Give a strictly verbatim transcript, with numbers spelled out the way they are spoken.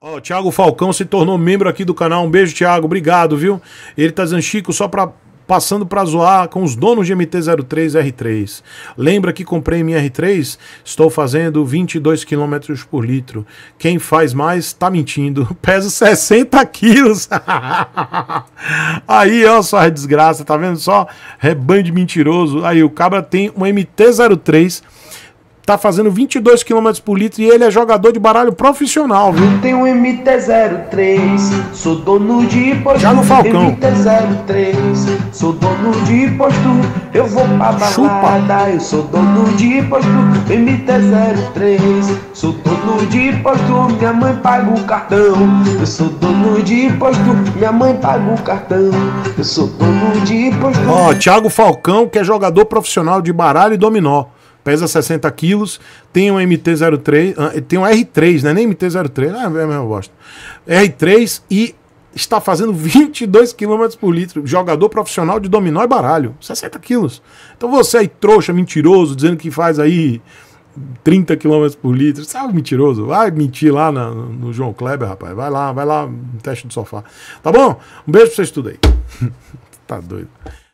Ó, o Thiago Falcão se tornou membro aqui do canal. Um beijo, Thiago. Obrigado, viu? Ele tá dizendo, Chico, só pra... passando pra zoar com os donos de M T zero três R três. Lembra que comprei minha R três? Estou fazendo vinte e dois quilômetros por litro. Quem faz mais tá mentindo. Peso sessenta quilos. Aí, ó, só a desgraça. Tá vendo só? Rebanho de mentiroso. Aí, o cabra tem um M T zero três. Tá fazendo vinte e dois quilômetros por litro e ele é jogador de baralho profissional, viu? Tem um M T zero três, sou dono de posto. Já no Falcão. M T zero três, sou dono de posto. Eu vou pra balada, Chupa. eu sou dono de posto. M T zero três, sou dono de posto. Minha mãe paga o cartão. Eu sou dono de posto. Minha mãe paga o cartão. Eu sou dono de posto. Ó, Thiago Falcão, que é jogador profissional de baralho e dominó. Pesa sessenta quilos, tem um M T zero três, tem um R três, né? Nem M T zero três, não é a mesma bosta. R três e está fazendo vinte e dois quilômetros por litro. Jogador profissional de dominó e baralho. sessenta quilos. Então você aí, trouxa, mentiroso, dizendo que faz aí trinta quilômetros por litro. Sabe, mentiroso? Vai mentir lá na, no João Kleber, rapaz. Vai lá, vai lá, no teste do sofá. Tá bom? Um beijo pra vocês tudo aí. Tá doido.